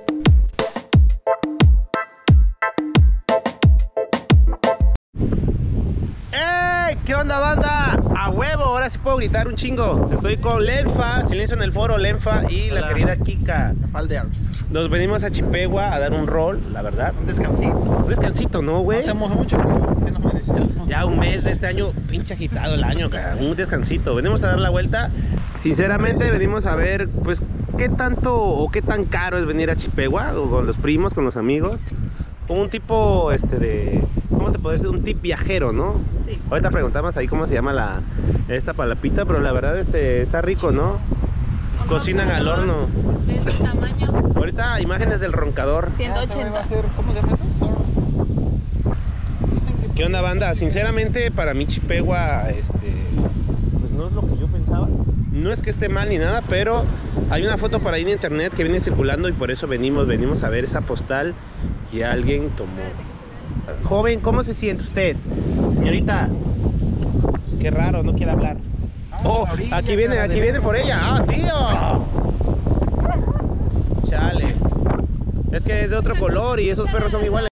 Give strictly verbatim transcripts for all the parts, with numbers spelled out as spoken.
¡Ey! ¿Qué onda, banda? A huevo, ahora sí puedo gritar un chingo. Estoy con Lenfa, silencio en el foro, Lenfa y Hola. La querida Kika. Faldears. Nos venimos a Chipegua a dar un rol, la verdad. Un descansito. Un descansito, ¿no, No güey? hacemos mucho, pero sí nos merecemos. Ya un mes de este año, pinche agitado el año, cara. Un descansito. Venimos a dar la vuelta. Sinceramente, venimos a ver, pues, qué tanto o qué tan caro es venir a Chipegua, o con los primos, con los amigos. Un tipo, este, de... ¿Cómo te puedes decir? Un tip viajero, ¿no? Sí. Ahorita preguntamos ahí cómo se llama la esta palapita, pero la verdad, este, está rico, ¿no? Cocinan al horno. De este tamaño, Ahorita, imágenes del roncador. ciento Ah, ese güey va a ochenta. ser- ¿Cómo se llama eso? Sor- Dicen que- ¿Qué onda, banda? Sinceramente, para mí Chipegua, este, pues no es lo que yo pensaba. No es que esté mal ni nada, pero hay una foto por ahí en internet que viene circulando y por eso venimos, venimos a ver esa postal que alguien tomó. Joven, ¿cómo se siente usted? Señorita, pues qué raro, no quiere hablar. Vamos a Oh, la orilla, aquí viene, cara aquí de viene negro. por ella. ¡Ah, tío! Chale. Es que es de otro color y esos perros son iguales.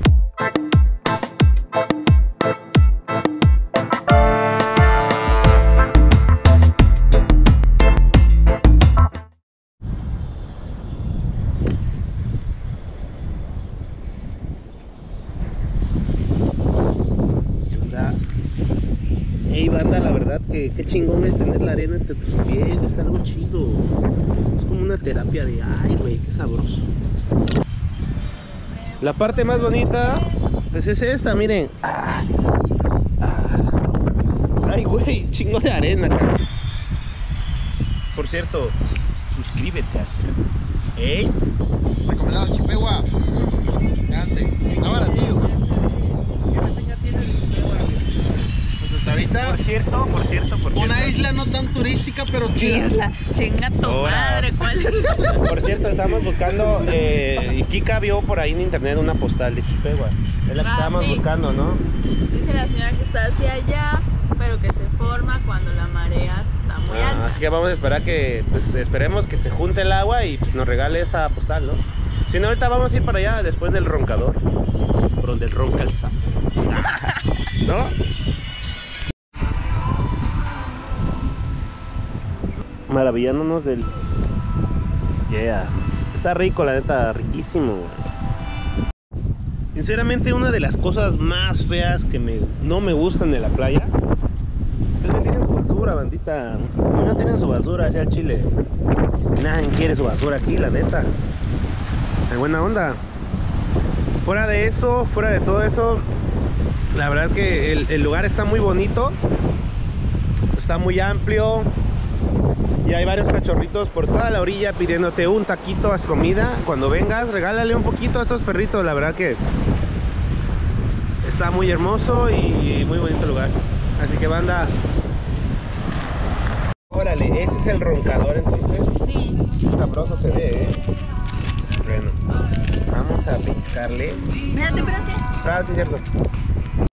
¿Qué onda? Ey, banda, la verdad que qué chingón es tener la arena entre tus pies, es algo chido. Es como una terapia de, ay, güey, qué sabroso. La parte más bonita, pues es esta, miren. Ah, ah. Ay, güey, chingo de arena, cara. Por cierto, suscríbete a este canal. Ey, Recomendado Chipegua. Véanse. Está baratillo. ¿qué reseña tienes de Chipegua? Pues hasta ahorita. Por cierto, por cierto, por cierto. Una isla no tan turística, pero chida. Isla, chinga tu Ahora. madre, ¿cuál es? Por cierto, estamos buscando, eh, y Kika vio por ahí en internet una postal de Chipegua. Es la que Ah, estábamos sí. buscando, ¿no? Dice la señora que está hacia allá, pero que se forma cuando la marea está muy Ah, alta. así que vamos a esperar que, pues esperemos que se junte el agua y pues, nos regale esta postal, ¿no? Si no, ahorita vamos a ir para allá después del roncador, por donde ronca el sapo. ¿No? Maravillándonos del... Yeah. Está rico, la neta, riquísimo, güey. Sinceramente, una de las cosas más feas que me, no me gustan de la playa es que tienen su basura, bandita. No tienen su basura hacia el Chile. Nadie quiere su basura aquí, la neta. De buena onda. Fuera de eso, fuera de todo eso, la verdad que el, el lugar está muy bonito. Está muy amplio. Y hay varios cachorritos por toda la orilla pidiéndote un taquito a su comida. Cuando vengas, regálale un poquito a estos perritos. La verdad que está muy hermoso y muy bonito el lugar. Así que, banda, órale, ese es el roncador entonces. Sí. Sabroso se ve, ¿eh? Bueno, vamos a pescarle. Espérate, espérate. Ah, sí, es cierto.